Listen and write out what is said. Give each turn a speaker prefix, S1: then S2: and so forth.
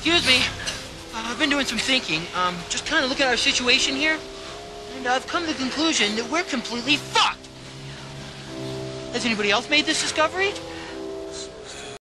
S1: Excuse me. I've been doing some thinking. Just kind of looking at our situation here. And I've come to the conclusion that we're completely fucked. Has anybody else made this discovery?